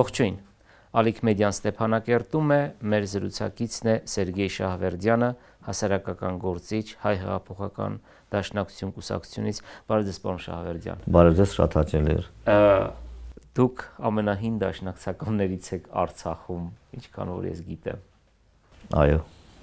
Ողջույն, Ալիք Մեդիան Ստեփանակերտում է, մեր զրուցակիցն է Սերգեյ Շահվերդյանը, հասարակական գործիչ, Հայ հեղափոխական դաշնակցություն կուսակցությունից։ Բարև ձեզ, պարոն Շահվերդյան։ Բարև ձեզ, շատ հաճելի էր։ Դուք ամենահին դաշնակցականներից եք Արցախում, ինչքան որ ես գիտեմ։ Այո։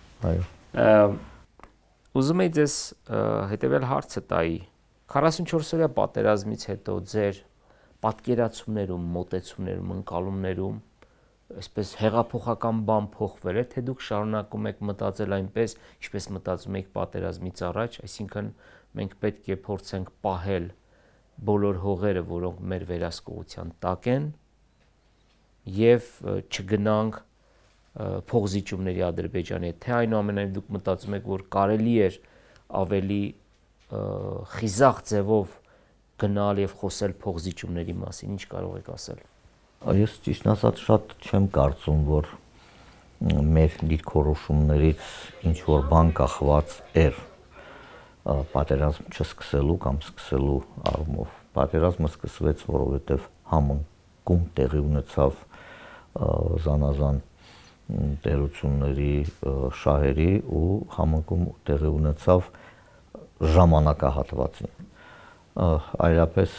Ուզում եի ձեզ հետևել հարցը տայի։ 44-օրյա պատերազմից հետո ձեր պատկերացումներում, մոտեցումներում, ընկալումներում այսպես հեղափոխական բան փոխվել է, թե դուք շարունակում եք մտածել այնպես, ինչպես մտածում եք պատերազմից առաջ, այսինքն մենք պետք է փորձենք պահել բոլոր հողերը, որոնք մեր վերահսկողության տակ են, եւ չգնանք փոխզիջումների Ադրբեջանի հետ, թե այնուամենայնիվ դուք մտածում եք, որ կարելի էր ավելի խիզախ ձևով գնալ եւ խոսել փոխզիջումների մասին, ինչ կարող եք ասել։ Ես ճիշտ ասած շատ չեմ կարծում, որ մեր դիրքորոշումներից ինչ որ բան կախված էր պատերազմ չսկսելու կամ սկսելու առումով։ Պատերազմը սկսվեց, որովհետեւ համընկում տեղի ունեցավ զանազան տերությունների շահերի ու համընկում տեղի ունեցավ ժամանակահատվածին։ Այլապես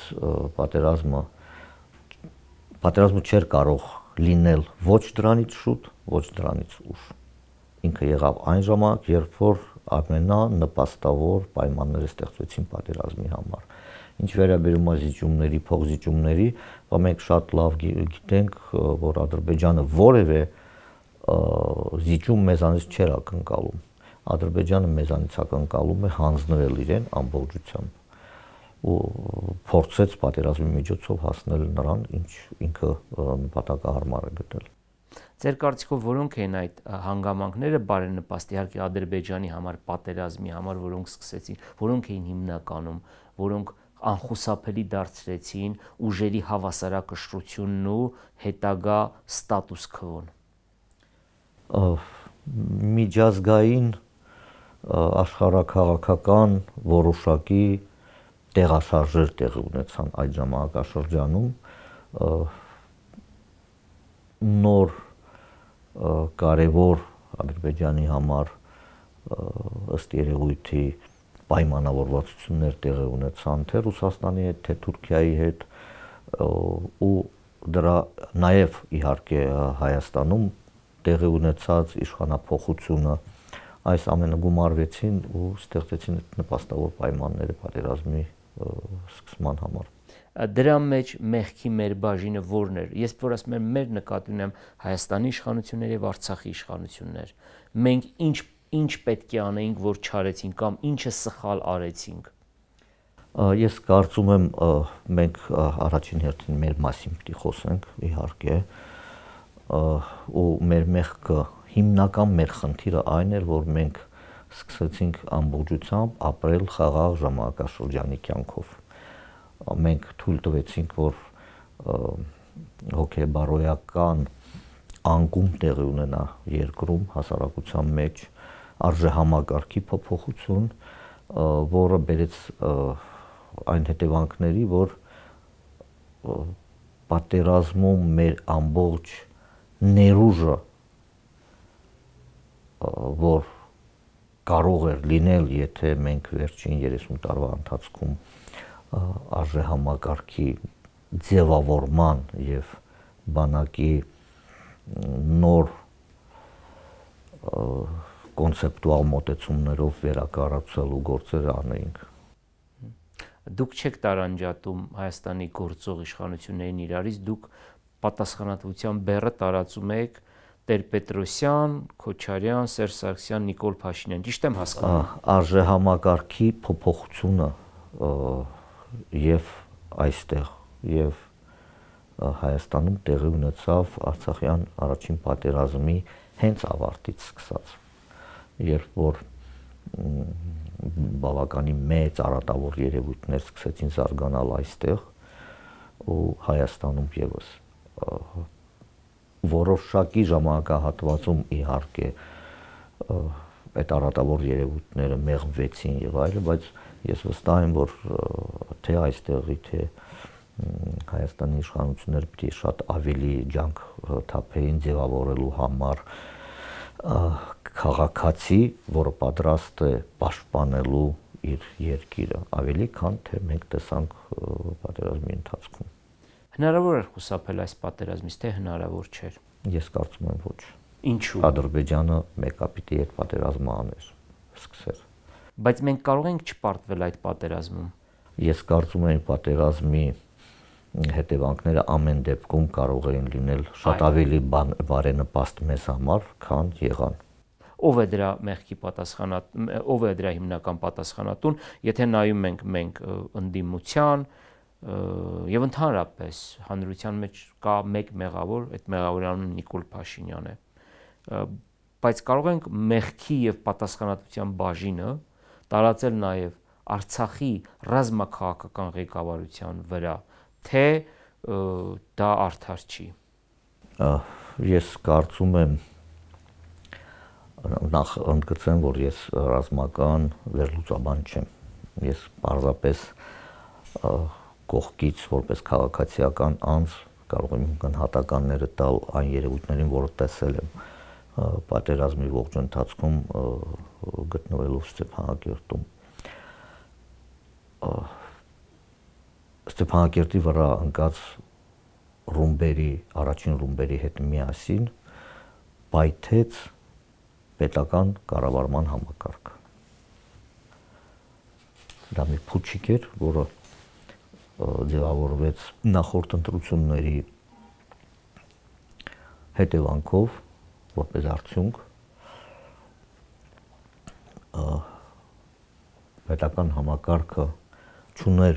պատերազմը չէր կարող լինել ոչ դրանից շուտ, ոչ դրանից ուշ։ Ինքը եղավ այն ժամանակ, երբ որ ամենանպաստավոր պայմանները ստեղծվեցին պատերազմի համար։ Ինչ վերաբերում է զիջումների, փոխզիջումների, մենք շատ լավ գիտենք, որ Ադրբեջանը որևէ զիջում մեզանից չէր ակնկալում։ Ադրբեջանը մեզանից ակնկալում է հանձնվել իրեն ամբողջությամբ ու փորձեց պատերազմի միջոցով հասնել նրան, ինչ ինքը նպատակահարմար է գտել։ Ձեր կարծիքով որոնք են այդ հանգամանքները բարենպաստ, իհարկե Ադրբեջանի համար, պատերազմի համար, որոնք սկսեցին, որոնք էին հիմնականում, որոնք անխուսափելի դարձրեցին ուժերի հավասարակշռությունն ու հետագա ստատուս քվոն։ Միջազգային աշխարհաքաղաքական որոշակի տեղաշարժեր տեղի ունեցան այդ ժամանակաշրջանում, նոր կարևոր Ադրբեջանի համար ըստ երևույթի պայմանավորվածություններ տեղի ունեցան թե Ռուսաստանի հետ, թե Թուրքիայի հետ ու դրա նաև իհարկե Հայաստանում տեղի ունեցած իշխանափոխությունը այս ամենը գումարվեցին ու ստեղծեցին նպաստավոր պայմանները պատերազմի սկսման համար։ Դրա մեջ մեղքի մեր բաժինը որն էր։ Ես որ ասում եմ մեր նկատի ունեմ Հայաստանի իշխանություններ եւ Արցախի իշխանություններ։ Մենք ինչ պետք է անեինք, որ չարեցինք կամ ինչը սխալ արեցինք։ Ես կարծում եմ մենք առաջին հերթին մեր մասին պիտի խոսենք, իհարկե, ու մեր մեղքը հիմնական մեր խնդիրը այն էր, որ մենք սկսեցինք ամբողջությամբ ապրել խաղաղ ժամանակաշրջանի կյանքով։ Մենք թույլ տվեցինք, որ հոգեբարոյական անկում տեղի ունենա երկրում, հասարակության մեջ, արժեհամակարգի փոփոխություն, որը բերեց այն հետևանքների, որ պատերազմում մեր ամբողջ ներուժը, որ կարող էր լինել, եթե մենք վերջին 30 տարվա ընթացքում արժեհամակարգի ձևավորման եւ բանակի նոր կոնցեպտուալ մոտեցումներով վերակառուցելու գործեր անեինք։ Դուք չեք տարանջատում Հայաստանի գործող իշխանություններին իրարից, դուք պատասխանատվության բեռը տարածում եք Տեր-Պետրոսյան, Քոչարյան, Սերժ Սարգսյան, Նիկոլ Փաշինյան, ճիշտ եմ հասկանում։ Արժեհամակարգի փոփոխությունը եւ այստեղ եւ Հայաստանում տեղի ունեցավ Արցախյան առաջին պատերազմի հենց ավարտից սկսած, երբ որ բավականին մեծ արատավոր երևույթներ սկսեցին զարգանալ այստեղ ու Հայաստանում եւս որոշակի ժամանակահատվածում իհարկե այդ արատավոր երևույթները մեղմվեցին եւ այլն, բայց ես վստահ եմ, որ թե այստեղի, թե Հայաստանի իշխանությունները պիտի շատ ավելի ջանք թափեին ձևավորելու համար քաղաքացի, որը պատրաստ է պաշտպանելու իր երկիրը, ավելի քան թե մենք տեսանք պատերազմի ընթացքում։ Հնարավոր էր խուսափել այս պատերազմից, թե հնարավոր չէր։ Ես կարծում եմ ոչ։ Ինչու։ Ադրբեջանը մեկը պիտի այդ պատերազմը աներ, սկսեր։ Բայց մենք կարող ենք չպարտվել այդ պատերազմում։ Ես կարծում եմ պատերազմի հետևանքները ամեն դեպքում կարող էին լինել շատ ավելի բարենպաստ մեզ համար, քան եղան։ Ով է դրա մեղքի պատասխանատուն, ով է դրա հիմնական պատասխանատուն, եթե նայում ենք մենք ընդդիմության եւ ընդհանրապես հանրության մեջ կա մեկ մեղավոր, այդ մեղավորի անունը Նիկոլ Փաշինյան է։ Բայց կարող ենք մեղքի եւ պատասխանատվության բաժինը տարածել նաեւ Արցախի ռազմաքաղաքական ղեկավարության վրա, թե դա արդար չի։ Ես կարծում եմ, նախ ընդգծեմ, որ ես ռազմական վերլուծաբան չեմ։ Ես պարզապես կողքից որպես քաղաքացիական անձ կարող եմ գնահատականները տալ այն երևույթներին, որը տեսել եմ պատերազմի ողջ ընթացքում գտնվելով Ստեփանակերտում։ Ստեփանակերտի վրա ընկած առաջին ռումբերի հետ միասին պայթեց պետական կառավարման համակարգը։ Դա մի փուչիկ էր, որը ձևավորվեց նախորդ ընտրությունների հետևանքով, որպես արդյունք պետական համակարգը չուներ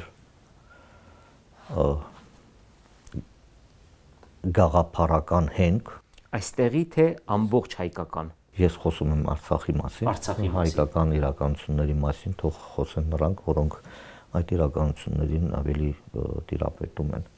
գաղափարական հենք, այստեղի թե ամբողջ հայկական։ Ես խոսում եմ Արցախի մասին, հայկական իրականությունների մասին, թող խոսեն նրանք, որոնք այդ իրականություններին ավելի տիրապետում են։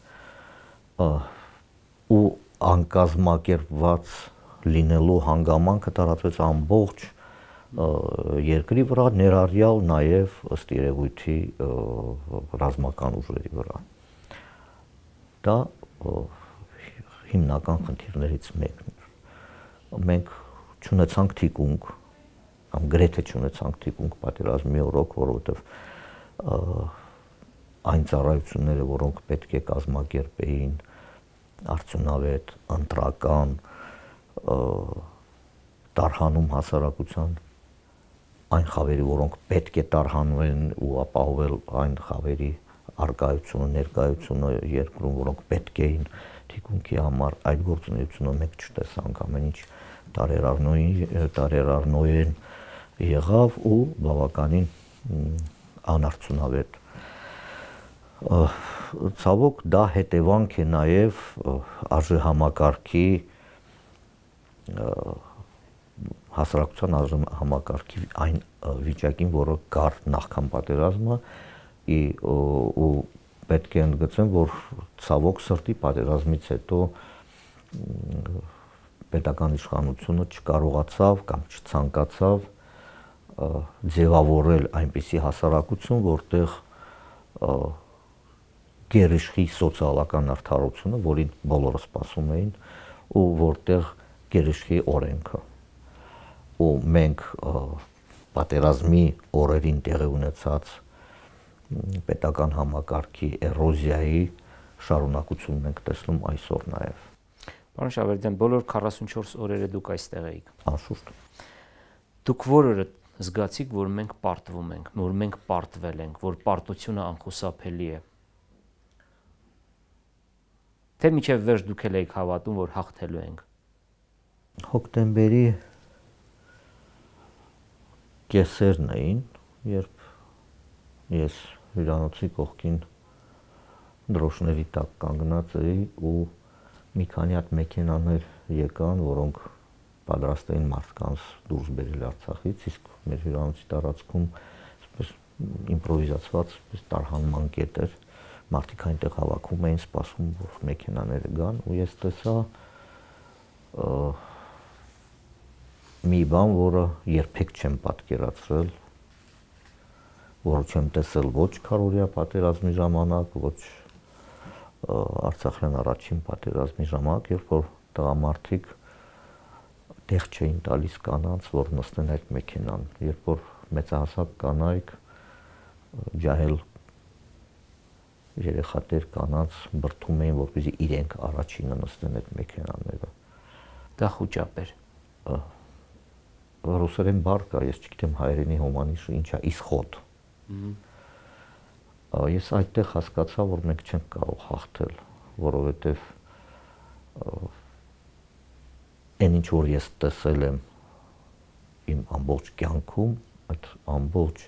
Ու անկազմակերպված լինելու հանգամանքը տարածվեց ամբողջ երկրի վրա, ներառյալ նաև ըստ երևույթի ռազմական ուժերի վրա։ Դա հիմնական խնդիրներից մեկն էր։ Մենք չունեցանք թիկունք, կամ գրեթե չունեցանք թիկունք պատերազմի օրոք, որովհետև այն ծառայությունները, որոնք պետք է կազմակերպեին արդյունավետ, ընտրական, տարհանում հասարակության այն խավերի, որոնք պետք է տարհանվեն ու ապահովել այն խավերի արկայությունը, ներկայությունը երկրում, որոնք պետք էին թիկունքի համար, այդ գործունեությունը մենք չտեսանք, ամեն ինչ տարերառնոյեն եղավ ու բավականին անարդյունավետ։ Ցավոք դա հետևանք է նաև արժեհամակարգի հասարակության համակարգի այն վիճակին, որը կար նախքան պատերազմը, ու պետք է ընդգծեմ, որ ցավոք սրտի պատերազմից հետո պետական իշխանությունը չկարողացավ կամ չցանկացավ ձևավորել այնպիսի հասարակություն, որտեղ գերիշխի սոցիալական արդարությունը, որին բոլորը սպասում էին, ու որտեղ գերիշխի օրենքը։ Ու մենք պատերազմի օրերին տեղի ունեցած պետական համակարգի էրոզիայի շարունակությունն ենք տեսնում այսօր նաև։ Պարոն Շավերդյան, բոլոր 44 օրերը դուք այստեղ էիք։ Անշուշտ։ Դուք որ օրը զգացիք, որ մենք պարտվում ենք, որ մենք պարտվել ենք, որ պարտությունը անխուսափելի է։ Թե մինչև վերջ դուք եք հավատում, որ հաղթելու ենք։ Հոկտեմբերի կեսերն էին, երբ ես հյուրանոցի կողքին դրոշների տակ կանգնած էի ու մի քանի հատ մեքենաներ եկան, որոնք պատրաստ էին մարդկանց դուրս բերել Արցախից, իսկ մեր հյուրանոցի տարածքում այսպես իմպրովիզացված տարհանման կետ էր, մարդիկ այնտեղ հավաքվում էին, սպասում, որ մեքենաները գան, ու ես տեսա մի բան, որը երբեք չեմ պատկերացրել, որը չեմ տեսել ոչ քարորիա պատերազմի ժամանակ, ոչ Արցախյան առաջին պատերազմի ժամանակ, երբ որ տղամարդիկ տեղ չէին տալիս կանանց, որ նստեն այդ մեքենան, երբ որ մեծահասակ կանայք ջահել երեխատեր կանանց բրդում էին, որպեսզի իրենք առաջինը նստեն այդ մեքենաները։ Դա խոճապ էր։ Ռուսերեն բառ կա, ես չգիտեմ հայերենի հոմանիշը ինչ է, իսխոտ։ Ես այդտեղ հասկացա, որ մենք չենք կարող հաղթել, որովհետև այն ինչ որ ես տեսել եմ իմ ամբողջ կյանքում, այդ ամբողջ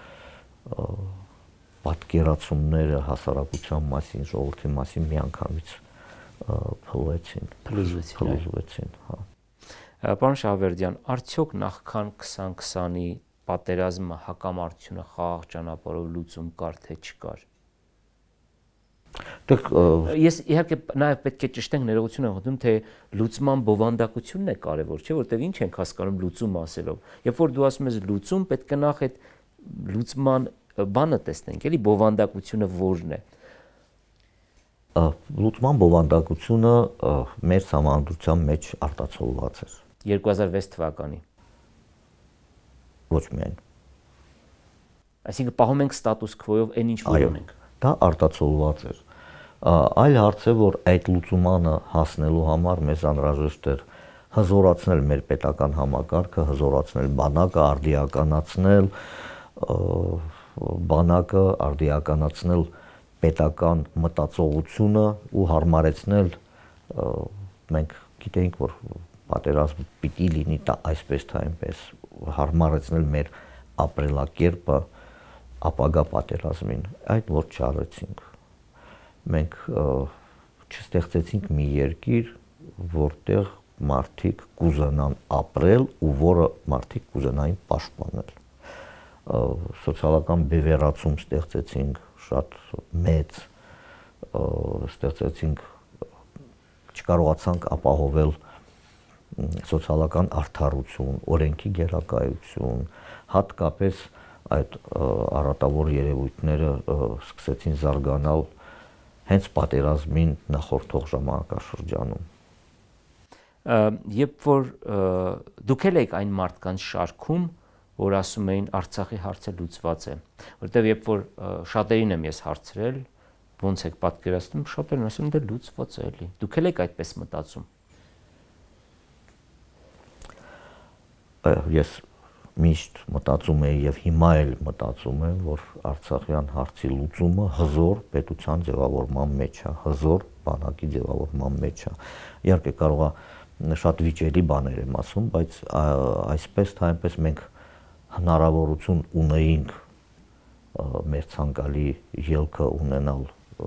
պատկերացումները հասարակության մասին, ժողովրդի մասին միանգամից փլուզվեցին, հա։ Պարոն Շահվերդյան, արդյոք նախքան 2020-ի պատերազմը հակամարտությունը խաղաղ ճանապարհով լուծում կար թե չկար։ Ես իհարկե նաև պետք է ճշտենք, ներողություն եմ խնդրում, թե լուծման բովանդակությունն է կարևոր, չէ՞, որտեղ ինչ ենք հասկանում լուծում ասելով։ Երբ որ դու ասում ես լուծում, պետք է նախ այդ լուծման բանը տեսնենք, էլի բովանդակությունը որն է։ Լուծման բովանդակությունը մեր համանդրության մեջ արտացոլված էր 2006 թվականի։ Ոչ միայն։ Այսինքն պահում ենք ստատուս քվոյով այն ինչ որ ունենք։ Դա արտացոլված էր։ Այլ հարց է, որ այդ լուծումանը հասնելու համար մեզ անհրաժեշտ էր հզորացնել մեր պետական համակարգը, հզորացնել բանակը, արդիականացնել բանակը, արդիականացնել պետական մտածողությունը ու հարմարեցնել, մենք գիտենք, որ պատերազմ պիտի լինի այսպես թե այնպես, հարմարեցնել մեր ապրելակերպը ապագա պատերազմին, այդ որ չարեցինք։ Մենք չստեղծեցինք մի երկիր, որտեղ մարդիկ կուզենան ապրել ու որը մարդիկ կուզենային պաշտպանել։ Սոցիալական բևեռացում ստեղծեցինք շատ մեծ, ստեղծեցինք, չկարողացանք ապահովել սոցիալական արդարություն, օրենքի գերակայություն, հատկապես այդ առատավոր երևույթները սկսեցին զարգանալ հենց պատերազմին նախորդող ժամանակաշրջանում։ Երբ որ դուք եք այն մարդկանց շարքում, որ ասում էին Արցախի հարցը լուծված է, որտեղ երբ որ շատերին եմ ես հարցրել, ոնց եք պատկերացնում, շատերն ասում են դե լուծված է էլի։ Դուք եք այդպես մտածում։ Ես միշտ մտածում եմ եւ հիմա էլ մտածում եմ, որ Արցախյան հարցի լուծումը հզոր պետության ձևավորման մեջ է, հզոր բանակի ձևավորման մեջ է։ Իհարկե կարող է շատ վիճելի բաներ եմ ասում, բայց այսպես թե այնպես մենք հնարավորություն ունեինք մեր ցանկալի ելքը ունենալ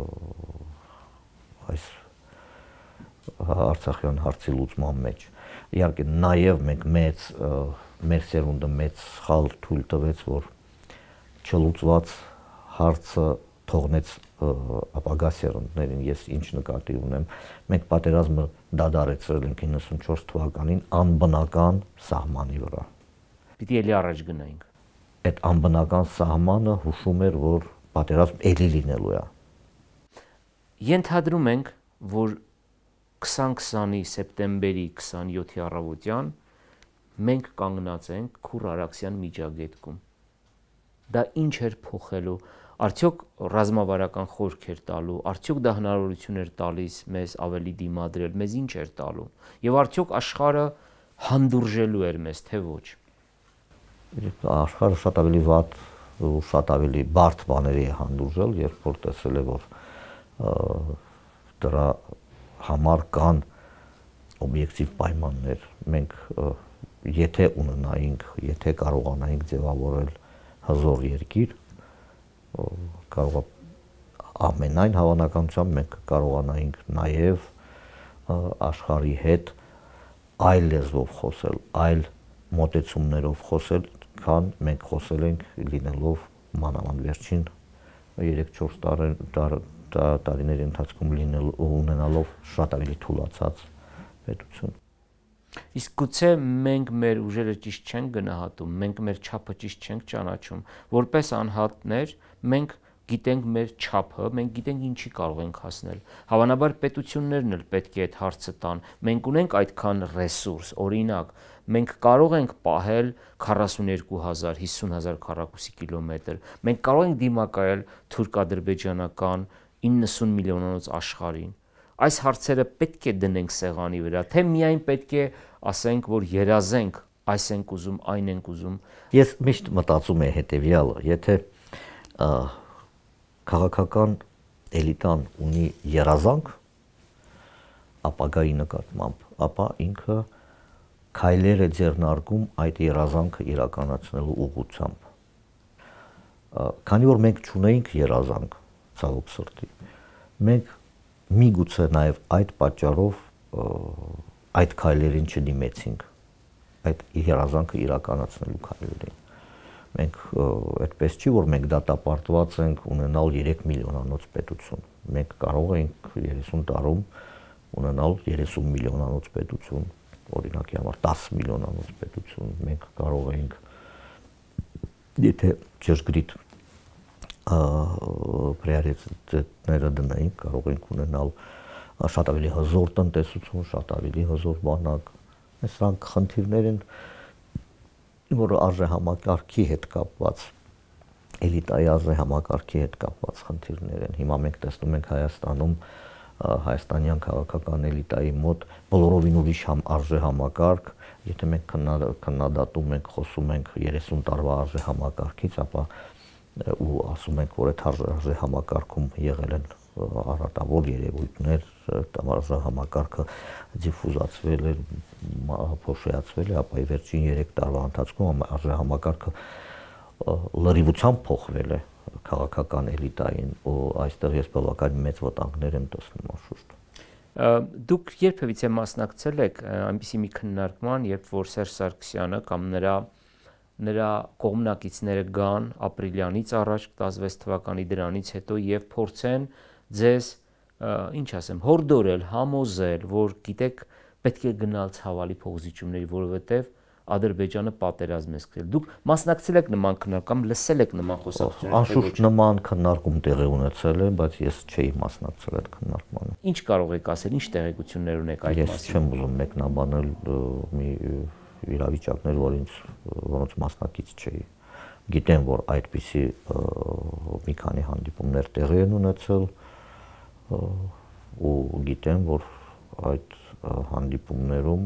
այս Արցախյան հարցի լուծման մեջ։ Իհարկե նաև մենք մեր սերունդը մեծ սխալ թույլ տվեց, որ չլուծված հարցը թողնեց ապագա սերունդներին, ես ինչ նկատի ունեմ, մենք պատերազմը դադարեցրել ենք 94 թվականին անբնական սահմանի վրա։ Պիտի էլի առաջ գնայինք։ Այդ անբնական սահմանը հուշում էր, որ պատերազմ էլի լինելու է։ Ենթադրում ենք, որ 2020-ի սեպտեմբերի 27-ի առավոտյան մենք կանգնած ենք Քուր Արաքսյան միջագետքում։ Դա ինչ էր փոխելու, արդյոք ռազմավարական խորք էր տալու, արդյոք դա հնարավորություն էր տալիս մեզ ավելի դիմադրել, մեզ ինչ էր տալու, եւ արդյոք աշխարհը հանդուրժելու էր մեզ, թե ոչ։ Աշխարհը շատ ավելի վատ ու շատ ավելի բարդ բաների է հանդուրժել, երբ որ տեսել է, որ դրա համար կան օբյեկտիվ պայմաններ։ Մենք եթե ունենայինք, եթե կարողանայինք ձևավորել հզոր երկիր, կարող է ամենայն հավանականությամբ մենք կարողանայինք նաև աշխարհի հետ այլ լեզվով խոսել, այլ մոտեցումներով խոսել, քան մենք խոսել ենք լինելով մանավանդ վերջին 3-4 տարիների ընթացքում ունենալով շատ ավելի թուլացած պետություն։ Իսկ գուցե մենք մեր ուժերը ճիշտ չենք գնահատում, մենք մեր չափը ճիշտ չենք ճանաչում, որպես անհատներ մենք գիտենք մեր չափը, մենք գիտենք ինչի կարող ենք հասնել։ Հավանաբար պետություններն էլ պետք է այդ հարցը տան։ Մենք ունենք այդքան ռեսուրս, օրինակ, մենք կարող ենք պահել 42,000, 50,000 քառակուսի կիլոմետր։ Մենք կարող ենք դիմակայել թուրք-ադրբեջանական 90 միլիոնանոց աշխարհին։ Այս հարցերը պետք է դնենք սեղանի վրա, թե միայն պետք է ասենք, որ երազենք, այս ենք ուզում, այն ենք ուզում։ Ես միշտ մտածում եմ հետևյալը, եթե քաղաքական էլիտան ունի երազանք ապագայի նկատմամբ, ապա ինքը քայլեր է ձեռնարկում այդ երազանքը իրականացնելու ուղղությամբ։ Քանի որ մենք չունեինք երազանք, ցավոք սրտի, մենք միգուցե նաև այդ պատճառով այդ քայլերին չդիմեցինք, այդ երազանքը իրականացնելու քայլերին։ Մենք այդպես չի, որ մենք դատապարտված ենք ունենալ 3 միլիոնանոց պետություն։ Մենք կարող ենք 30 տարում ունենալ 30 միլիոնանոց պետություն, օրինակի համար 10 միլիոնանոց պետություն։ Մենք կարող ենք, եթե ճշգրիտ պրիորիտետները դնենք, կարող ենք ունենալ շատ ավելի հզոր տնտեսություն, շատ ավելի հզոր բանակ։ Սրանք խնդիրներ են, որը արժեհամակարգի հետ կապված, էլիտայի արժեհամակարգի հետ կապված խնդիրներ են։ Հիմա մենք տեսնում ենք Հայաստանում հայաստանյան քաղաքական էլիտայի մոտ բոլորովին ուրիշ արժեհամակարգ, եթե մենք քննադատում ենք, խոսում ենք 30 տարվա արժեհամակարգից, ապա ու ասում ենք, որ այդ արժեհամակարգում եղել են առատավոր երևույթներ, արժեհամակարգը դիֆուզացվել է, փոշիացվել է, ապա վերջին 3 տարվա ընթացքում արժեհամակարգը լրիվությամբ փոխվել է քաղաքական էլիտային, ու այստեղ ես բավական մեծ վտանգներ եմ տեսնում անշուշտ։ Դուք երբևիցե մասնակցել եք այնպիսի մի քննարկման, երբ որ Սերժ Սարգսյանը կամ նրա կողմնակիցները գան ապրիլյանից առաջ 16 թվականի դրանից հետո եւ փորձեն ձեզ, ինչ ասեմ, հորդորել, համոզել, որ գիտեք, պետք է գնալ ցավալի փոխզիջումների, որովհետեւ Ադրբեջանը պատերազմ է սկսել։ Դուք մասնակցել եք նման քննարկամ, լսել եք նման խոսակցություններ։ Անշուշտ նման քննարկում տեղի ունեցել է, բայց ես չէի մասնակցել այդ քննարկմանը։ Ինչ կարող եք ասել, ինչ տեղեկություններ ունեք այդ մասին։ Ես չեմ ուզում մեկնաբանել մի իրավիճակներ, որոնց մասնակից չէի։ Գիտեմ, որ այդպիսի մի քանի հանդիպումներ տեղի են ունեցել, ու գիտեմ, որ այդ հանդիպումներում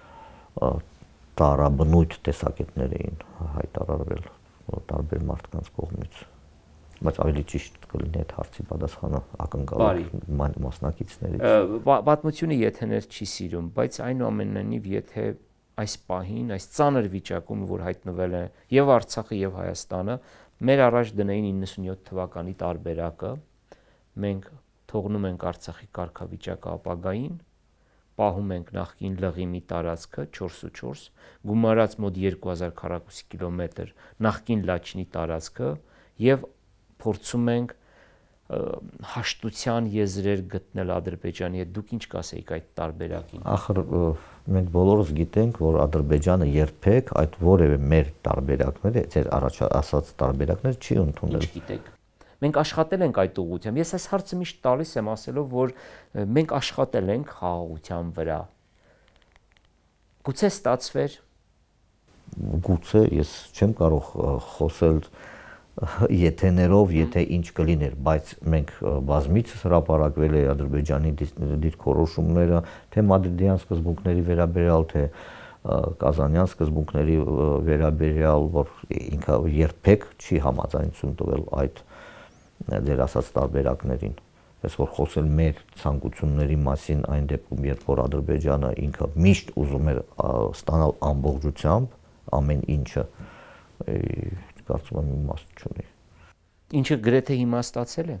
տարաբնույթ տեսակետներ էին հայտարարվել տարբեր մարդկանց կողմից, բայց ավելի ճիշտ կլինի այդ հարցի պատասխանը ակնկալել մասնակիցներից։ Պատմությունը եթեներ չի սիրում, բայց այնուամենայնիվ, եթե այս պահին, այս ծանր վիճակում, որ հայտնվել է եւ Արցախը եւ Հայաստանը, մեր առաջ դնեին 97 թվականի տարբերակը, մենք թողնում ենք Արցախի կարգավիճակը ապագային, պահում ենք նախկին լղիմի տարածքը 4/4, գումարած մոտ 2000 քառակուսի կիլոմետր նախկին Լաչինի տարածքը եւ փորձում ենք հաշտության եզրեր գտնել Ադրբեջանի հետ։ Դուք ինչ կասեիք այդ տարբերակին։ Ախր մենք բոլորս գիտենք, որ Ադրբեջանը երբեք այդ որևէ մեր տարբերակները, ձեր առաջ ասած տարբերակներ չի ընդունել։ Ինչ գիտեք։ Մենք աշխատել ենք այդ ուղղությամբ։ Ես այս հարցը միշտ տալիս եմ ասելով, որ մենք աշխատել ենք խաղաղության վրա։ Գուցե ստացվեր։ Գուցե ես չեմ կարող խոսել եթեներով, եթե ինչ կլիներ, բայց մենք բազմիցս հրապարակվել է Ադրբեջանի դիրքորոշումները, թե մադրիդյան սկզբունքների վերաբերյալ, թե կազանյան սկզբունքների վերաբերյալ, որ ինքը երբեք չի համաձայնություն տվել այդ ձեր ասած տարբերակներին, պես որ խոսել մեր ցանկությունների մասին այն դեպքում, երբ որ Ադրբեջանը ինքը միշտ ուզում էր ստանալ ամբողջությամբ ամեն ինչը, կարծում եմ իմաստ չունի։ Ինչը գրեթե հիմա ստացել է։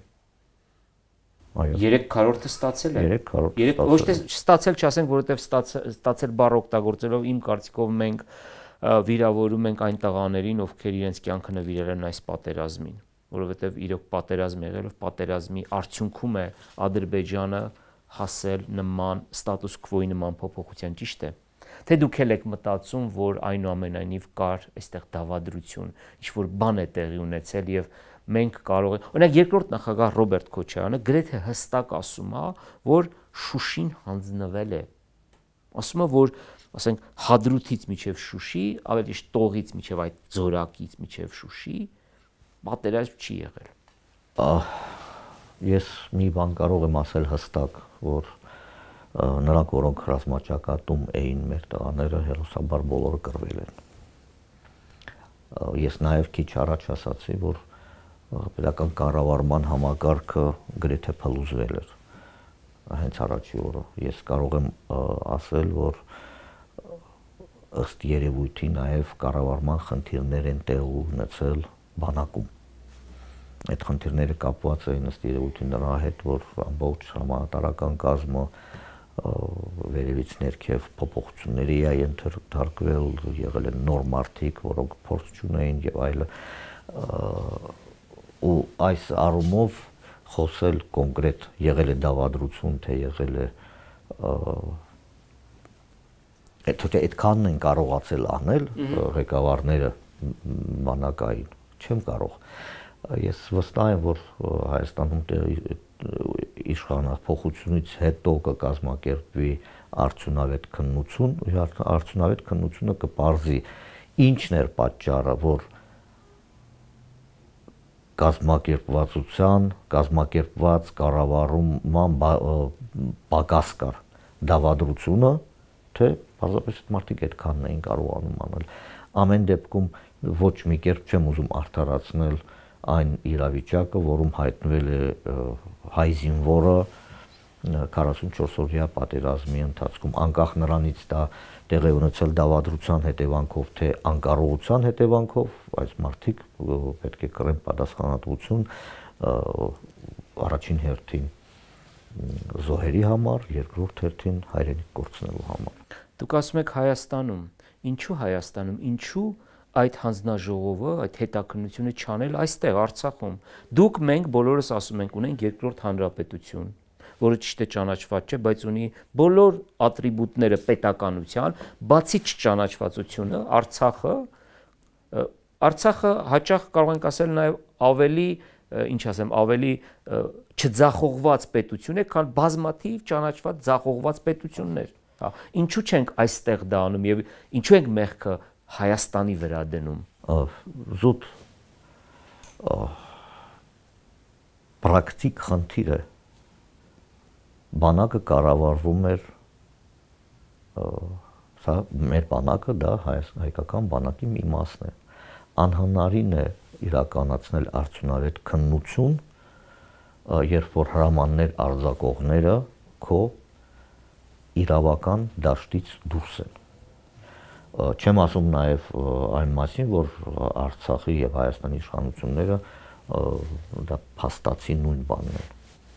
Այո։ 3/4-ը ստացել է։ 3/4 ոչ թե ստացել չասենք, որովհետև ստացել բառ օգտագործելով իմ կարծիքով մենք վիրավորում ենք այն տղաներին, ովքեր իրենց կյանքը նվիրել են այս պատերազմին, որովհետև իրոք պատերազմ եղելով պատերազմի արդյունքում է Ադրբեջանը հասել նման ստատուս քվոյի նման փոփոխության, ճիշտ է։ Թե դուք եք մտածում, որ այնուամենայնիվ կար այստեղ դավադրություն, ինչ որ բան է տեղի ունեցել եւ մենք կարող ենք, օրինակ երկրորդ նախագահ Ռոբերտ Քոչարյանը գրեթե հստակ ասում է, որ Շուշին հանձնվել է։ Ասում է, որ ասենք Հադրութից մինչև Շուշի, ավելի ճիշտ Տողից մինչև այդ Ձորակից մինչև Շուշի պատերազմ չի եղել։ Ես մի բան կարող եմ ասել հստակ, որ նրանք, որոնք ռազմաճակատում էին մեր տղաները, հերոսաբար բոլորը կռվել են։ Ես նաև քիչ առաջ ասացի, որ պետական կառավարման համակարգը գրեթե փլուզվել էր հենց առաջի օրը։ Ես կարող եմ ասել, որ ըստ երևույթի նաև կառավարման խնդիրներ են տեղ ունեցել բանակում։ Այդ խնդիրները կապված էին ըստ երևույթի նրա հետ, որ ամբողջ համատարական կազմը վերևից ներքև փոփոխությունների է ենթարկվել, եղել են նոր մարդիկ, որոնք փորձ չունեին եւ այլը, ու այս առումով խոսել կոնկրետ եղել է դավադրություն, թե եղել է այդքանն են կարողացել անել ղեկավարները բանակային, չեմ կարող։ Ես վստահ եմ, որ Հայաստանում իշխանափոխությունից հետո կկազմակերպվի արդյունավետ քննություն, արդյունավետ քննությունը կպարզի ինչն էր պատճառը, որ կազմակերպված կառավարման պակաս կար դավադրությունը, թե պարզապես այդ մարդիկ այդքանն էին կարողանում անել։ Ամեն դեպքում ոչ մի կերպ չեմ ուզում արդարացնել այն իրավիճակը, որում հայտնվել է հայ զինվորը 44-օրյա պատերազմի ընթացքում, անկախ նրանից դա տեղի ունեցել դավադրության հետևանքով, թե անկարողության հետևանքով, այս մարդիկ պետք է կրեն պատասխանատվություն առաջին հերթին զոհերի համար, երկրորդ հերթին հայրենիք կորցնելու համար։ Դուք ասում եք Հայաստանում, ինչու այդ հանձնաժողովը, այդ հետաքննությունը չանել այստեղ Արցախում։ Դուք մենք բոլորս ասում ենք ունենք երկրորդ հանրապետություն, որը ճիշտ է ճանաչված չէ, բայց ունի բոլոր ատրիբուտները պետականության, բացի չճանաչվածությունը, Արցախը հաճախ կարող ենք ասել նաև ավելի, ինչ ասեմ, ավելի չձախողված պետություն է, քան բազմաթիվ ճանաչված ձախողված պետություններ։ Ինչու չենք այստեղ դա անում եւ ինչու ենք մեղքը Հայաստանի վրա դնում։ Զուտ պրակտիկ խնդիր է։ Բանակը կառավարվում էր, սա մեր բանակը դա հայկական բանակի մի մասն է։ Անհնարին է իրականացնել արդյունավետ քննություն, երբ որ հրամաններ արձակողները քո իրավական դաշտից դուրս են։ Չեմ ասում նաև այն մասին, որ Արցախի եւ Հայաստանի իշխանությունները դա փաստացի նույն բանն են։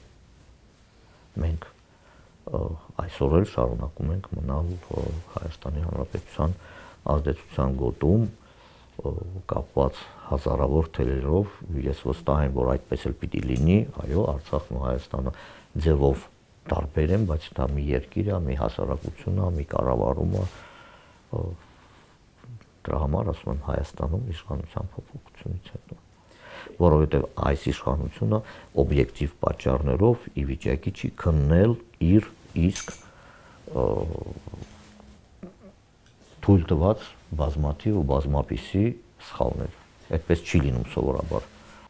Մենք այսօր էլ շարունակում ենք մնալ Հայաստանի Հանրապետության ազդեցության գոտում, կապված հազարավոր թելերով, ես վստահ եմ, որ այդպես էլ պիտի լինի, այո, Արցախն ու Հայաստանը ձևով տարբեր են, բայց դա մի երկիր է, մի հասարակություն է, մի կառավարում է, դրա համար ասում եմ Հայաստանում իշխանության փոփոխությունից հետո, որովհետև այս իշխանությունը օբյեկտիվ պատճառներով ի վիճակի չի քննել իր իսկ թույլ տված բազմաթիվ ու բազմապիսի սխալներ։ Այդպես չի լինում սովորաբար։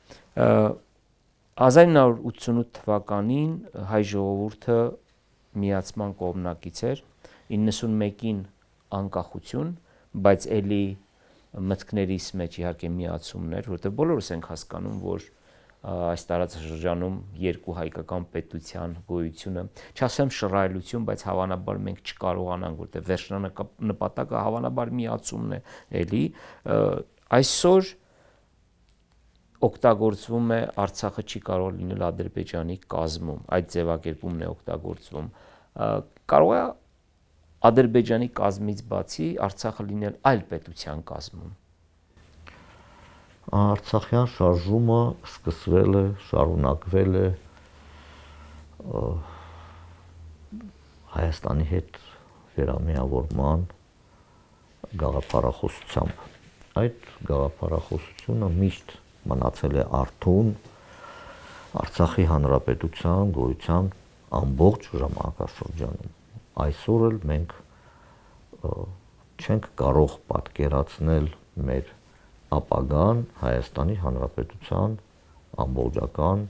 1988 թվականին հայ ժողովուրդը միացման կողմնակից էր, 91-ին անկախություն, բայց էլի մտքներիս մեջ իհարկե միացումներ, որտեղ բոլորս ենք հասկանում, որ այս տարածաշրջանում երկու հայկական պետության գոյությունը, չասեմ շռայլություն, բայց հավանաբար մենք չկարողանանք, որտեղ վերջնանպատակը հավանաբար միացումն է էլի, այսօր օգտագործվում է Արցախը չի կարող լինել Ադրբեջանի կազմում, այդ ձևակերպումն է օգտագործվում, կարող է Ադրբեջանի կազմից բացի Արցախը լինել այլ պետության կազմում։ Արցախյան շարժումը սկսվել է, շարունակվել է Հայաստանի հետ վերամիավորման գաղափարախոսությամբ։ Այդ գաղափարախոսությունը միշտ մնացել է արթուն Արցախի հանրապետության գոյության ամբողջ ժամանակաշրջանում։ Այսօր էլ մենք չենք կարող պատկերացնել մեր ապագան Հայաստանի Հանրապետության ամբողջական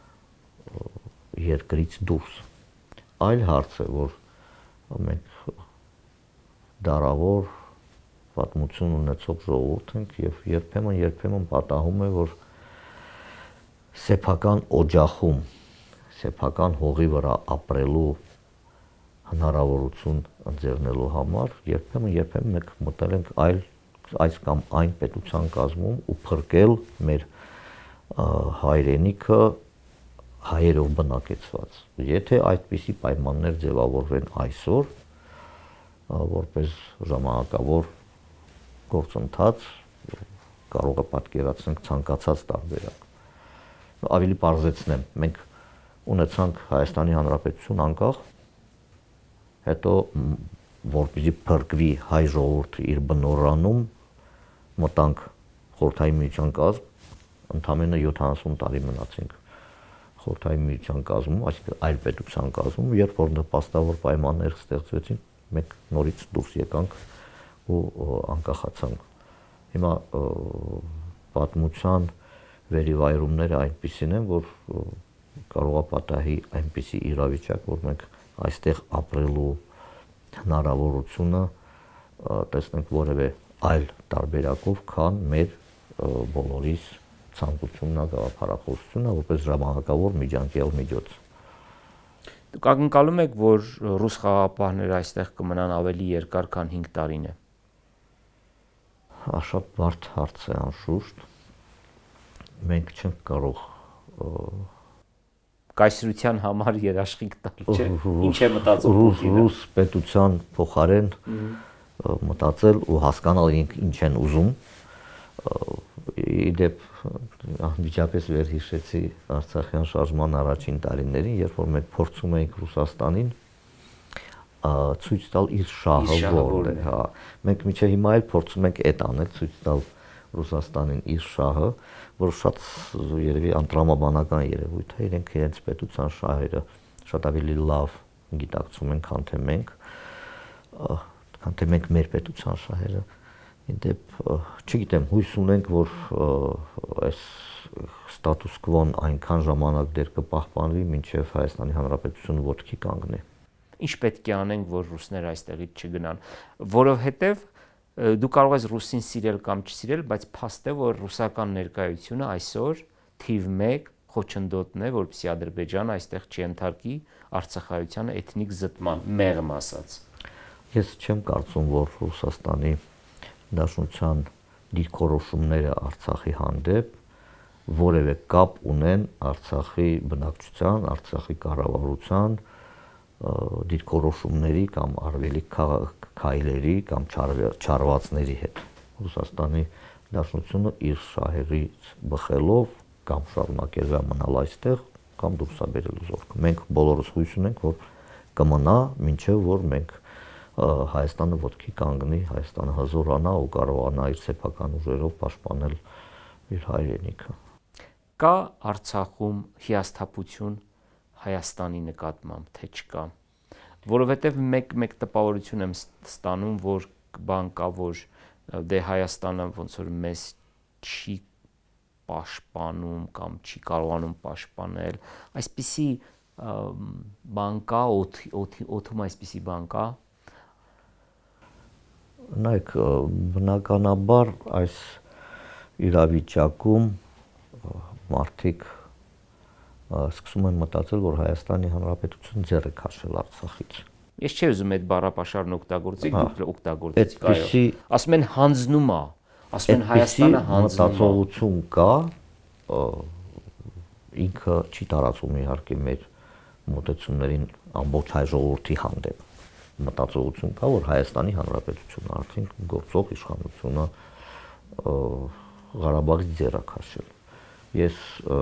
երկրից դուրս։ Այլ հարց է, որ մենք դարավոր պատմություն ունեցող ժողովուրդ ենք եւ երբեմն պատահում է, որ սեփական օջախում, սեփական հողի վրա ապրելու հնարավորություն ընձեռնելու համար երբեմն մենք մտել ենք այս կամ այն պետության կազմում ու փրկել մեր հայրենիքը հայերով բնակեցված։ Եթե այդպիսի պայմաններ ձևավորվեն այսօր, որպես ժամանակավոր գործընթաց, կարող է պատկերացնել ցանկացած տարբերակ։ Ավելի պարզեցնեմ, մենք ունեցանք Հայաստանի Հանրապետություն անկախ, հետո որպեսզի փրկվի հայ ժողովուրդը իր բնօրանում, մտանք Խորհրդային Միության կազմ, ընդամենը 70 տարի մնացինք Խորհրդային Միության կազմում, այսինքն այլ պետության կազմում, երբ որ նպաստավոր պայմաններ ստեղծվեցին, մենք նորից դուրս եկանք ու անկախացանք։ Հիմա պատմության վերիվայրումները այնպիսին են, որ կարող է պատահի այնպիսի իրավիճակ, որ մենք այստեղ ապրելու հնարավորությունը տեսնենք որևէ այլ տարբերակով, քան մեր բոլորիս ցանկությունն է, գաղափարախոսությունը, որպես ժամանակավոր միջանկյալ միջոց։ Դուք ակնկալում եք, որ ռուս խաղաղապահները այստեղ կմնան ավելի երկար, քան 5 տարին է։ Շատ բարդ հարց է անշուշտ։ Մենք չենք կարող կայսրության համար երաշխիք տալ, չէ՞։ Ինչ է մտածում Պուտինը։ Ռուս պետության փոխարեն մտածել ու հասկանալ ինչ են ուզում։ Իդեպ անմիջապես վերհիշեցի Արցախյան շարժման առաջին տարիներին, երբ որ մենք փորձում էինք Ռուսաստանին ցույց տալ իր շահը որն է, հա։ Մենք մինչև հիմա էլ փորձում ենք այդ անել, ցույց տալ Ռուսաստանին իր շահը, որ շատ երևի անտրամաբանական երևույթ է, իրենց պետության շահերը շատ ավելի լավ գիտակցում են, քան թե մենք մեր պետության շահերը։ Իդեպ չգիտեմ, հույս ունենք, որ այս ստատուս կվոն այնքան ժամանակ դեռ կպահպանվի, մինչև Հայաստանի Հանրապետությունը ոտքի կանգնի։ Ինչ պետք է անենք, որ ռուսները այստեղից չգնան, որովհետև դու կարող ես ռուսին սիրել կամ չսիրել, բայց փաստ է, որ ռուսական ներկայությունը այսօր թիվ 1 խոչընդոտն է, որպեսզի Ադրբեջանը այստեղ չընթարկի արցախայության էթնիկ զտման, մեղմ ասած։ Ես չեմ կարծում, որ Ռուսաստանի Դաշնության դիրքորոշումները Արցախի հանդեպ որևէ կապ ունեն Արցախի բնակչության, Արցախի կառավարության դիրքորոշումների կամ արվելի քայլերի կամ չարվածների հետ։ Ռուսաստանի Դաշնությունը իր շահերից բխելով կամ շարունակել մնալ այստեղ կամ դուրս բերել զորքը։ Մենք բոլորս հույս ունենք, որ կմնա, մինչև որ մենք Հայաստանը ոտքի կանգնի, Հայաստանը հզորանա ու կարողանա իր սեփական ուժերով պաշտպանել իր հայրենիքը։ Կա Արցախում հիասթափություն Հայաստանի նկատմամբ, թե չկա։ Որովհետև մեկ տպավորություն եմ ստանում, որ բան կա, որ դե Հայաստանը ոնց որ մեզ չի պաշտպանում կամ չի կարողանում պաշտպանել։ Այսպիսի բան կա, օդում այսպիսի բան կա։ Նայեք, բնականաբար այս իրավիճակում մարդիկ սկսում են մտածել, որ Հայաստանի Հանրապետությունը ձեռ է քաշել Արցախից։ Ես չէի ուզում այդ բառապաշարն օգտագործել, դուք օգտագործեցիք, այո։ Ասում են հանձնում է, ասում են Հայաստանը հանձնում է։ Մտածողություն կա, ինքը չի տարածում իհարկե մեր մոտեցումներին ամբողջ հայ ժողովրդի հանդեպ։ Մտածողություն կա, որ Հայաստանի Հանրապետությունը արդեն գործող իշխանությունը Ղարաբաղից ձեռ է քաշել։ Ես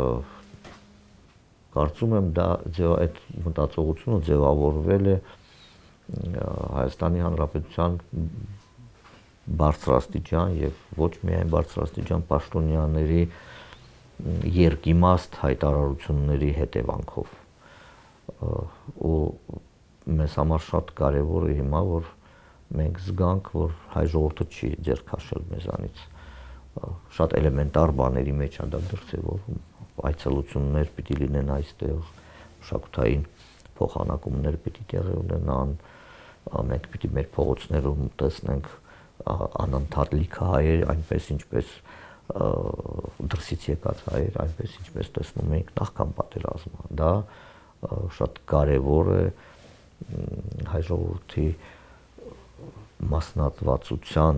կարծում եմ դա այդ մտածողությունը ձևավորվել է Հայաստանի Հանրապետության բարձրաստիճան եւ ոչ միայն բարձրաստիճան պաշտոնյաների երկիմաստ հայտարարությունների հետևանքով ու մեզ համար շատ կարևոր է հիմա որ մենք զգանք որ հայ ժողովուրդը չի ձեռք քաշել մեզանից շատ էլեմենտար բաների մեջ է դա դրսևորվում այցելություններ պիտի լինեն այստեղ մշակութային փոխանակումներ պիտի տեղի ունենան մենք պիտի մեր փողոցներում տեսնենք անընդհատ լիքը հայեր այնպես ինչպես դրսից եկած հայեր այնպես ինչպես տեսնում էինք նախքան պատերազմը դա շատ կարևոր է հայ ժողովրդի մասնատվածության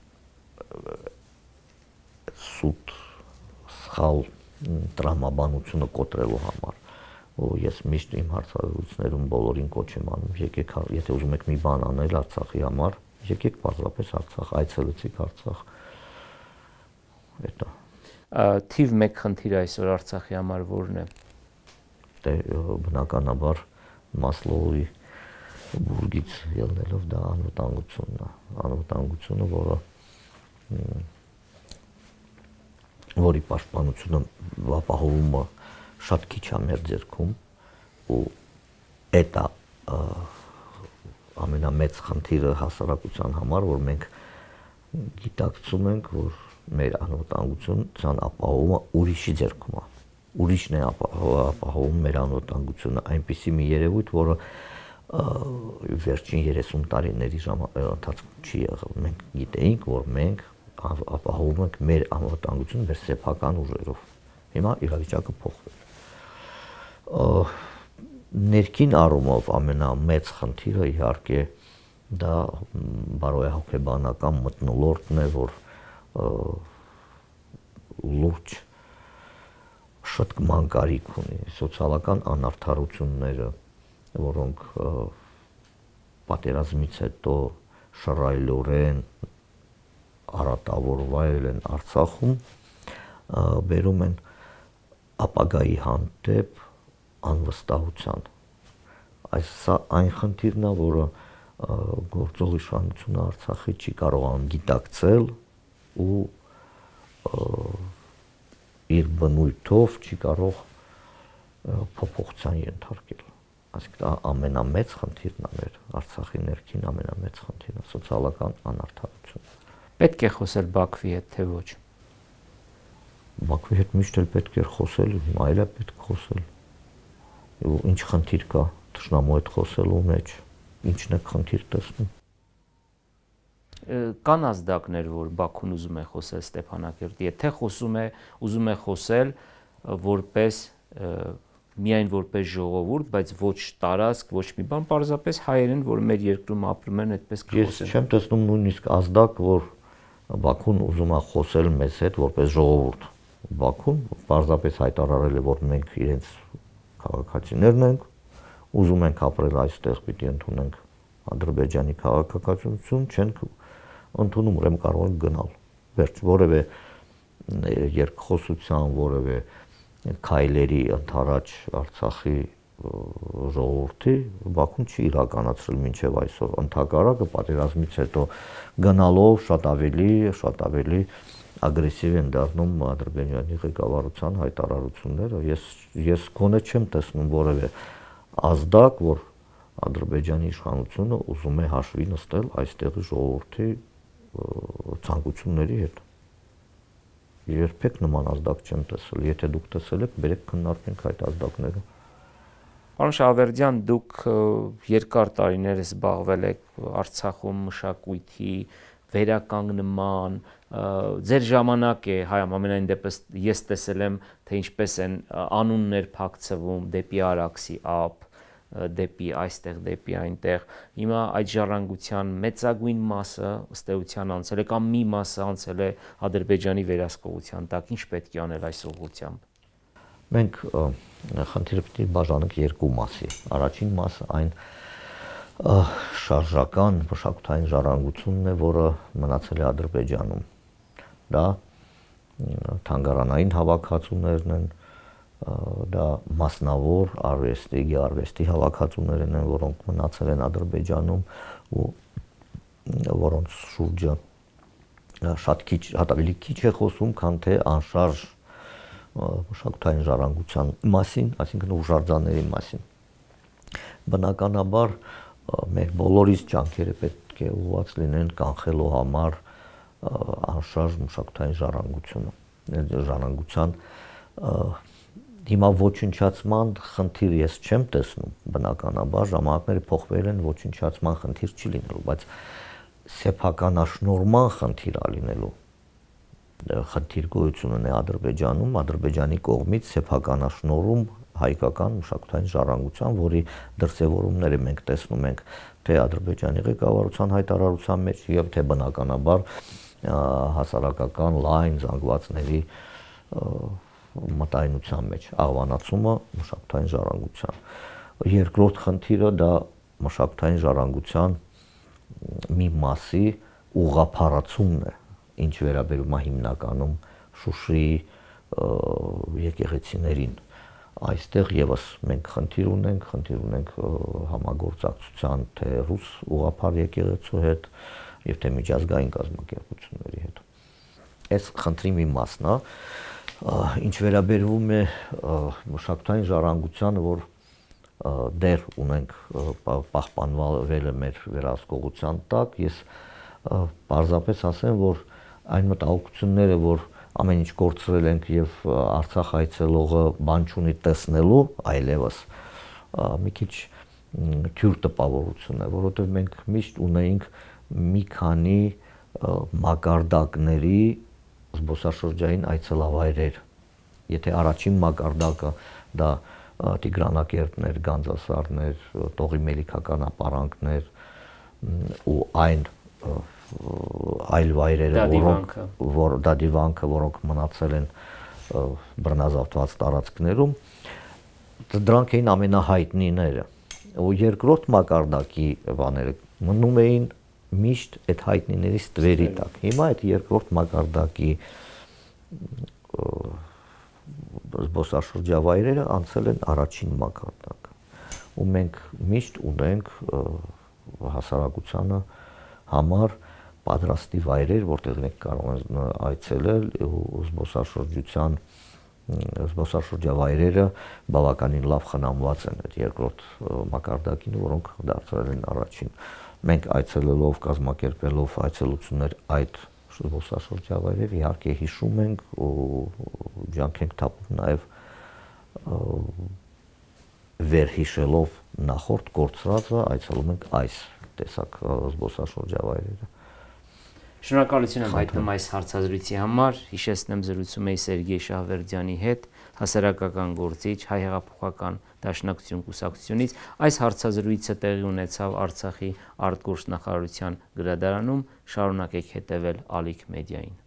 սուտ սխալ տրամաբանությունը կոտրելու համար ու ես միշտ իմ հարցազրույցներում բոլորին կոչ եմ անում եկեք եթե ուզում եք մի բան անել Արցախի համար եկեք պարզապես Արցախ այցելեցիք Արցախ Դա թիվ 1 խնդիրը այսօր Արցախի համար որն է դե բնականաբար Մասլոուի բուրգից ելնելով դա անվտանգությունը որի պաշտպանությունը ապահովումը շատ քիչ է մեր ձեռքում ու դա ամենամեծ խնդիրը հասարակության համար որ մենք գիտակցում ենք որ մեր անվտանգության ապահովումը ուրիշի ձեռքում է ուրիշն է ապահովում մեր անվտանգությունը այնպիսի մի երևույթ որը վերջին 30 տարիների ընթացքում չի եղել մենք գիտեինք որ մենք ապահովում ենք մեր անվտանգությունը մեր սեփական ուժերով հիմա իրավիճակը փոխվել ներքին առումով ամենամեծ խնդիրը իհարկե դա բարոյահոգեբանական մթնոլորտն է որ լուրջ շտկման կարիք ունի սոցիալական անարդարությունները որոնք պատերազմից հետո շռայլորեն արատավորվել են Արցախում բերում են ապագայի հանդեպ անվստահության սա այն խնդիրն է որը գործող իշխանությունը Արցախի չի կարողանում գիտակցել ու իր բնույթով չի կարող փոփոխության ենթարկել այսինքն դա ամենամեծ խնդիրն է մեր Արցախի ներքին ամենամեծ խնդիրը սոցիալական անարդարությունը պետք է խոսել Բաքվի հետ թե ոչ Բաքվի հետ միշտ էլ պետք է խոսել հիմա էլ է պետք խոսել ու ինչ խնդիր կա թշնամու հետ խոսելու մեջ ինչն է խնդիր տեսնում կան ազդակներ որ Բաքուն ուզում է խոսել Ստեփանակերտի հետ թե ուզում է խոսել որպես միայն որպես ժողովուրդ բայց ոչ տարածք ոչ մի բան պարզապես հայերեն որ մեր երկրում ապրում են այդպես խոսեն ես չեմ տեսնում նույնիսկ ազդակ որ Բաքուն ուզում է խոսել մեզ հետ որպես ժողովուրդ Բաքուն պարզապես հայտարարել է որ մենք իրենց քաղաքացիներն ենք ուզում ենք ապրել այստեղ պիտի ընդունենք Ադրբեջանի քաղաքականություն չենք ընդունում ուրեմն կարող ենք գնալ վերջ որևէ երկխոսության որևէ քայլերի ընթരാճ Արցախի ժողովրդի Բաքուն չի իրականացրել մինչև այսօր ընդհակառակը պատերազմից հետո գնալով շատ ավելի ագրեսիվ են դառնում Ադրբեջանի ղեկավարության հայտարարությունները ես գոնե չեմ տեսնում որևէ ազդակ որ Ադրբեջանի իշխանությունը ուզում է հաշվի նստել այստեղի ժողովրդի ցանկությունների հետ երբեք նման ազդակ չեմ տեսել եթե դուք տեսել եք բերեք քննարկենք այդ ազդակները Պարոն Շահավերդյան դուք երկար տարիներ զբաղվել եք Արցախում մշակույթի վերականգնման ձեր ժամանակ է ամենայն դեպս ես տեսել եմ թե ինչպես են անուններ փակցվում դեպի Արաքսի ափ դեպի այստեղ դեպի այնտեղ հիմա այդ ժառանգության մեծագույն մասը ըստ էության անցել է կամ մի մասը անցել է Ադրբեջանի վերահսկողության տակ ինչ պետք է անել այս ուղղությամբ մենք խնդիրը պետք է բաժանենք երկու մասի առաջին մասը այն շարժական մշակութային ժառանգությունն է որը մնացել է Ադրբեջանում դա թանգարանային հավաքածուներն են դա մասնավոր արվեստի հավաքածուներն են, որոնք մնացել են Ադրբեջանում ու որոնց շուրջը շատ ավելի քիչ է խոսում, քան թե անշարժ մշակութային ժառանգության մասին, այսինքն ուժարձանների մասին։ Բնականաբար մեր բոլորիս ջանքերը պետք է ուղղված լինեն կանխելու համար անշարժ մշակութային ժառանգության հիմա ոչնչացման խնդիր ես չեմ տեսնում, բնականաբար ժամանակները փոխվել են, ոչնչացման խնդիր չի լինելու, բայց սեփականաշնորհման խնդիր է լինելու։ Խնդիր գոյություն ունի Ադրբեջանում, Ադրբեջանի կողմից սեփականաշնորհում հայկական մշակութային ժառանգության, որի դրսևորումները մենք տեսնում ենք թե Ադրբեջանի ղեկավարության հայտարարության մեջ եւ թե բնականաբար հասարակական լայն զանգվածների մտայնության մեջ աղվանացումը մշակութային ժառանգության։ Երկրորդ խնդիրը դա մշակութային ժառանգության մի մասի ուղղափառացումն է, ինչ վերաբերում է հիմնականում Շուշիի եկեղեցիներին։ Այստեղ եւս մենք խնդիր ունենք համագործակցության թե ռուս ուղղափառ եկեղեցու հետ եւ թե միջազգային կազմակերպությունների հետ։ Այս խնդրի մի մասն է, ինչ վերաբերվում է մշակութային ժառանգությանը, որ դեռ ունենք պահպանվել է մեր վերահսկողության տակ, ես պարզապես ասեմ, որ այն մտահոգությունները, որ ամեն ինչ կորցրել ենք եւ Արցախ այցելողը բան չունի տեսնելու այլևս, մի քիչ թյուր տպավորություն է, որովհետեւ մենք միշտ ունեինք մի քանի մակարդակների զբոսաշրջային այցելավայրեր։ Եթե առաջին մակարդակը դա Տիգրանակերտներ, Գանձասարներ, Տողի Մելիքական ապարանքներ ու այլ վայրերը, որոնք մնացել են բռնազավթված տարածքներում, դրանք էին ամենահայտնիները։ Ու երկրորդ մակարդակի բաները մնում էին միշտ այդ հայտնիներից տվերի տակ։ Հիմա այդ երկրորդ մակարդակի զբոսաշրջավայրերը անցել են առաջին մակարդակ։ Ու մենք միշտ ունենք հասարակությանը համար պատրաստի վայրեր, որտեղ մենք կարող են այցելել ու զբոսաշրջավայրերը բավականին լավ խնամված են այդ երկրորդ մակարդակին, որոնք դարձել են առաջին։ Մենք այցելելով, կազմակերպելով այցելություններ այդ զբոսաշրջավայրեր իհարկե հիշում ենք ու ջանք ենք թափում նաև վերհիշելով նախորդ կորցրածը այցելում ենք այս տեսակ զբոսաշրջավայրերը։ Շնորհակալություն եմ հայտնում այս հարցազրույցի համար։ Հիշեցնեմ, զրուցում էի Սերգեյ Շահվերդյանի հետ, հասարակական գործիչ, Հայ հեղափոխական դաշնակցություն կուսակցությունից։ Այս հարցազրույցը տեղի ունեցավ Արցախի արտգործնախարարության գրադարանում։ Շարունակեք հետևել Ալիք մեդիային։